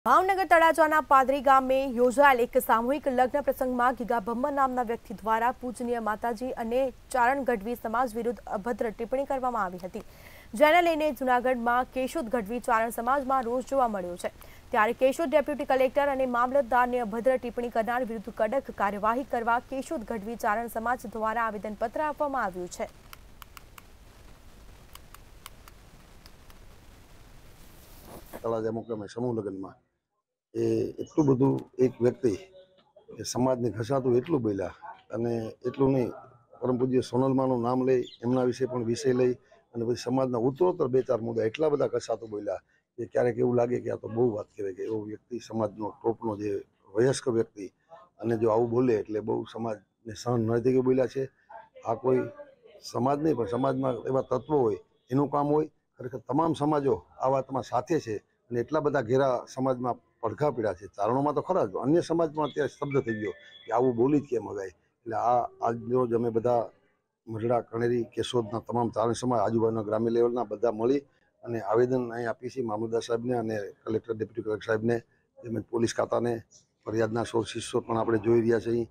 ભાવનગર તળાજાના પાદરી ગામે યોજાયેલ એક સામૂહિક લગ્ન પ્રસંગમાં ગીગા ભમ્મર નામના વ્યક્તિ દ્વારા પૂજનીય માતાજી અને ચારણ ગઢવી સમાજ વિરુદ્ધ અભદ્ર ટિપ્પણી કરવામાં આવી હતી, જેને લઈને જૂનાગઢમાં કેશોદ ગઢવી ચારણ સમાજમાં રોષ જોવા મળ્યો છે। ત્યારે કેશોદ ડેપ્યુટી કલેક્ટર અને મામલતદારને અભદ્ર ટિપ્પણી કરનાર વિરુદ્ધ કડક કાર્યવાહી કરવા કેશોદ ગઢવી ચારણ સમાજ દ્વારા આવેદનપત્ર આપવામાં આવ્યું છે। તળાજા મુકામે સમૂહ લગ્નમાં એટલું બધું એક વ્યક્તિ સમાજને ઘસાતું એટલું બોલ્યા અને એટલું નહીં, પરમ પૂજ્ય સોનલમાનું નામ લઈ એમના વિશે પણ વિષય લઈ અને પછી સમાજના ઉત્તરોત્તર બે ચાર મુદ્દા એટલા બધા ઘસાતું બોલ્યા કે ક્યારેક એવું લાગે કે આ તો બહુ વાત કહેવાય કે એવો વ્યક્તિ સમાજનો ટોપનો જે વયસ્ક વ્યક્તિ અને જો આવું બોલે એટલે બહુ સમાજને સહન ન થઈ બોલ્યા છે। આ કોઈ સમાજ નહીં પણ સમાજમાં એવા તત્વો હોય એનું કામ હોય। ખરેખર તમામ સમાજો આ વાતમાં સાથે છે અને એટલા બધા ઘેરા સમાજમાં પડઘા પીડ્યા છે। ચારણોમાં તો ખરા જ, અન્ય સમાજમાં અત્યારે શબ્દ થઈ ગયો કે આવું બોલી જ કેમ હગાય। એટલે આજનો જ અમે બધા મઢડા કણેરી કેશોદના તમામ ચારણ સમાજ આજુબાજુના ગ્રામ્ય લેવલના બધા મળી અને આવેદન અહીં આપીએ છીએ મામલતદાર સાહેબને અને કલેક્ટર ડેપ્યુટી કલેક્ટર સાહેબને તેમજ પોલીસ ખાતાને। ફરિયાદના સોર્સિસો પણ આપણે જોઈ રહ્યા છીએ।